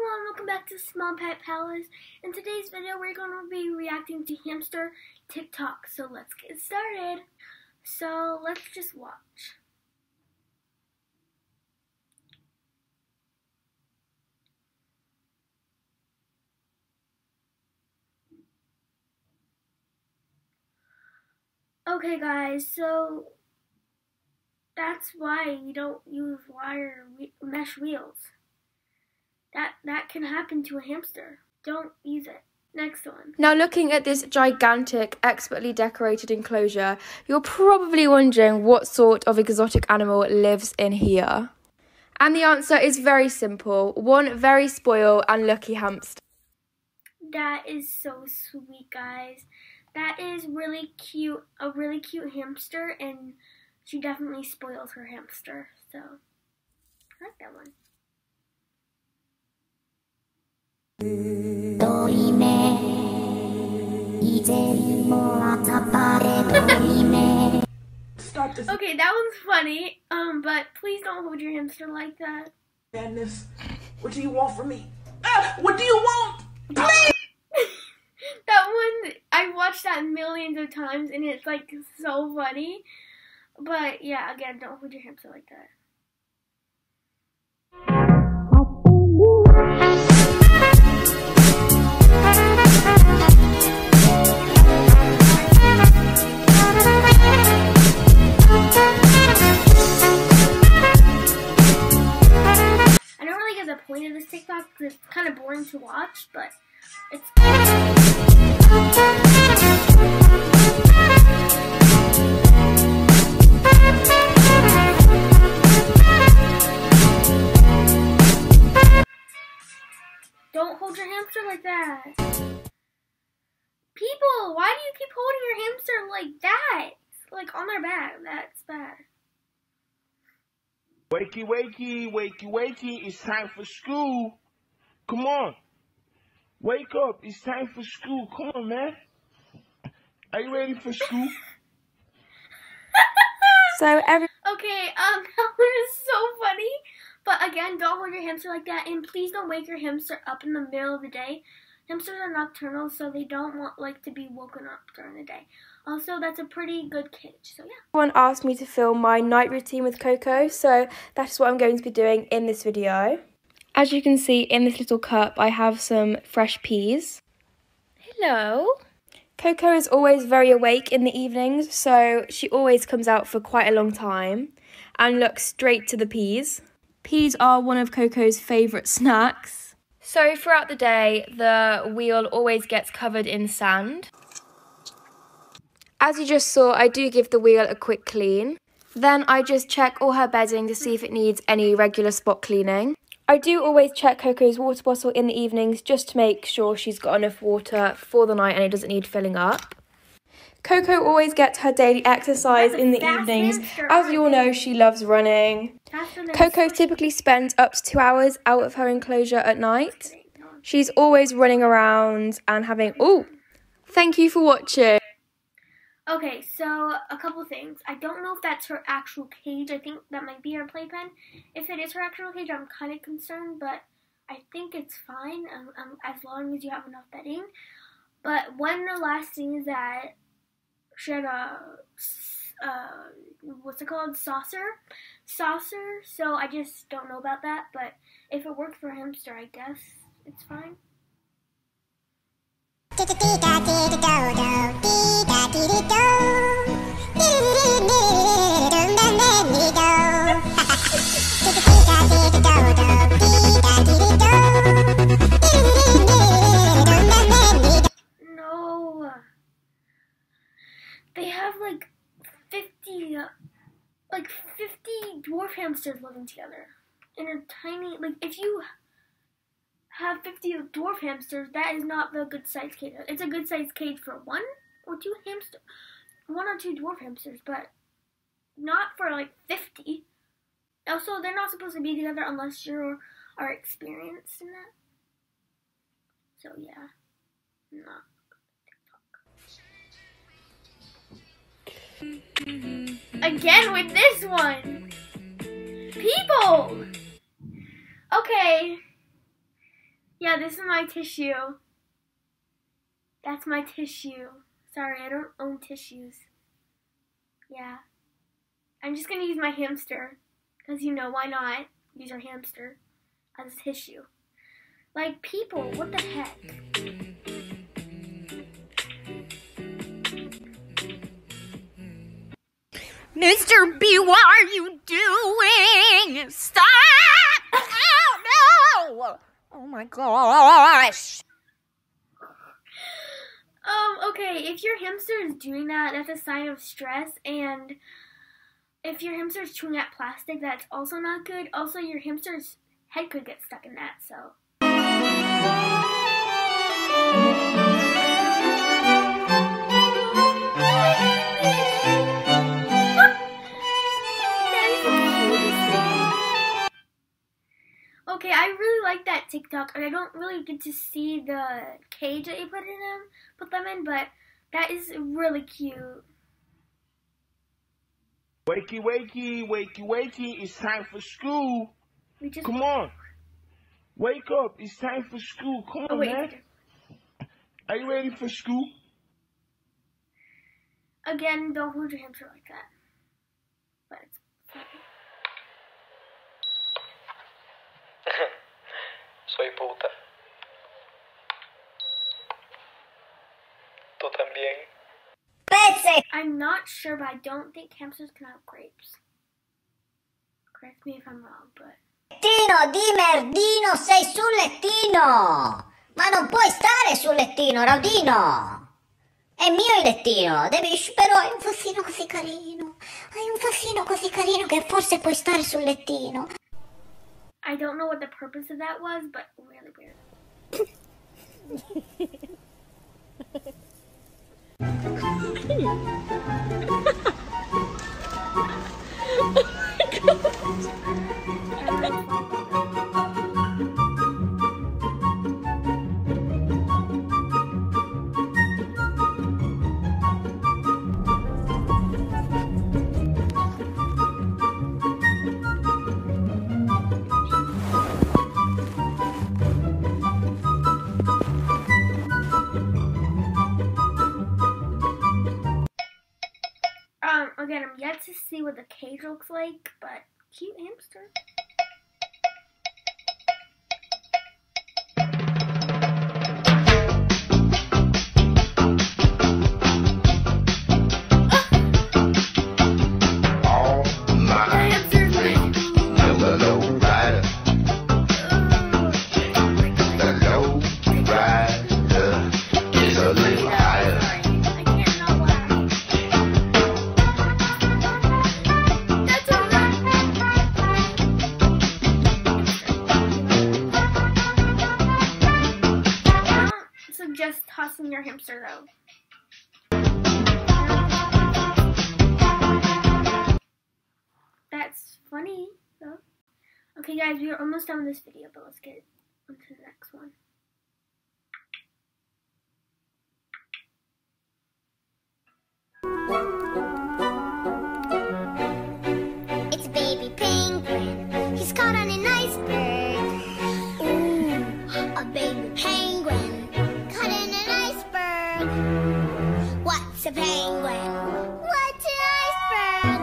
everyone, welcome back to Small Pet Palace. In today's video, we're going to be reacting to hamster TikTok. So let's get started. So let's just watch. Okay guys, so that's why you don't use mesh wheels. That can happen to a hamster. Don't use it. Next one. Now looking at this gigantic, expertly decorated enclosure, you're probably wondering what sort of exotic animal lives in here. And the answer is very simple. One very spoiled and lucky hamster. That is so sweet, guys. That is really cute, a really cute hamster, and she definitely spoils her hamster. So, I like that one. Okay, that one's funny, but please don't hold your hamster like that. Madness, what do you want from me? What do you want? Please! That one, I watched that millions of times, and it's like so funny. But yeah, again, don't hold your hamster like that. I don't really get the point of this TikTok because it's kind of boring to watch, but it's Don't hold your hamster like that. People, why do you keep holding your hamster like that? Like on their back. That's bad. Wakey, wakey, wakey, wakey. It's time for school. Come on. Wake up. It's time for school. Come on, man. Are you ready for school? So Okay, that one is so funny. But again, don't hold your hamster like that, and please don't wake your hamster up in the middle of the day. Hamsters are nocturnal, so they don't like to be woken up during the day. Also, that's a pretty good cage, so yeah. Someone asked me to film my night routine with Coco, so that's what I'm going to be doing in this video. As you can see in this little cup, I have some fresh peas. Hello. Coco is always very awake in the evenings, so she always comes out for quite a long time and looks straight to the peas. Peas are one of Coco's favourite snacks. So throughout the day, the wheel always gets covered in sand. As you just saw, I do give the wheel a quick clean. Then I just check all her bedding to see if it needs any regular spot cleaning. I do always check Coco's water bottle in the evenings just to make sure she's got enough water for the night and it doesn't need filling up. Coco always gets her daily exercise in the evenings. As you all know, she loves running. Coco typically spends up to 2 hours out of her enclosure at night. She's always running around and having... Oh, thank you for watching. Okay, so a couple things. I don't know if that's her actual cage. I think that might be her playpen. If it is her actual cage, I'm kind of concerned, but I think it's fine as long as you have enough bedding. But one of the last things that she had a, what's it called? Saucer, so I just don't know about that, but if it worked for a hamster, I guess it's fine. No, they have like 50 dwarf hamsters living together in a tiny, like if you have 50 dwarf hamsters, that is not the good size cage. It's a good size cage for one or two dwarf hamsters, but not for like 50. Also, they're not supposed to be together unless you are experienced in that. So yeah, not TikTok. Again with this one. People! Okay. Yeah, this is my tissue. That's my tissue. Sorry, I don't own tissues. Yeah. I'm just gonna use my hamster. Because, you know, why not use our hamster as a tissue? Like, people, what the heck? Mr. B, what are you doing? Stop! Oh, no! Oh, my gosh. Okay, if your hamster is doing that, that's a sign of stress, and if your hamster is chewing at plastic, that's also not good. Also, your hamster's head could get stuck in that, so. Okay, I really like that TikTok, and I don't really get to see the cage that you put them in, but that is really cute. Wakey, wakey, wakey, wakey, it's time for school. Come on. Wake up, it's time for school. Come on, man. Are you ready for school? Again, don't hold your hamster like that. But it's funny. Soy puta. ¿Tú también? I'm not sure, but I don't think hamsters can have grapes. Correct me if I'm wrong, but... Lettino, di merdino, sei sul lettino! Ma non puoi stare sul lettino, Raudino! È mio il lettino, devi... Però hai un fassino così carino. Hai un fassino così carino che forse puoi stare sul lettino. I don't know what the purpose of that was, but really weird. Again, I'm yet to see what the cage looks like, but cute hamster. Just tossing your hamster though. That's funny though. Okay guys, we are almost done with this video, but let's get on to the next one. It's baby penguin. He's caught on an iceberg. Ooh, a baby penguin. What's a penguin? What's an iceberg?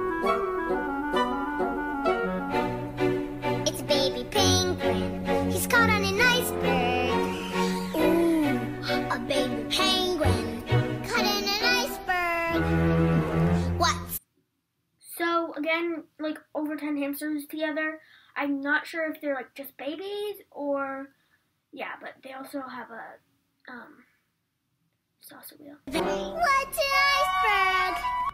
It's a baby penguin. He's caught on an iceberg. Ooh, a baby penguin caught in an iceberg. What's... So again, like over 10 hamsters together. I'm not sure if they're like just babies or yeah, but they also have a saucer wheel. What's an iceberg?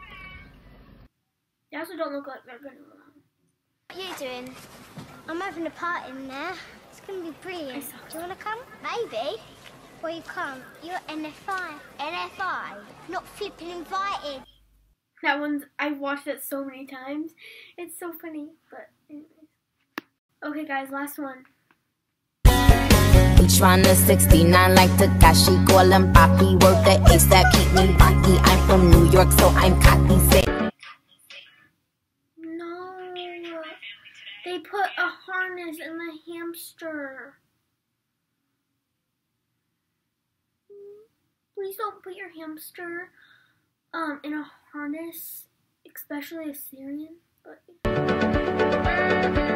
They also don't look like they're gonna run. What are you doing? I'm having a party in there. It's gonna be brilliant. Do you wanna come? Maybe. Well, you can't. You're NFI. NFI. Not flipping invited. That one's, I've watched it so many times. It's so funny, but anyways. Okay guys, last one. Each round of 69 like Takashi, call him Poppy. Work the ace that keep me rocky. I'm from New York, so I'm cocky. Say no, they put a harness in the hamster. please don't put your hamster in a harness, especially a Syrian. But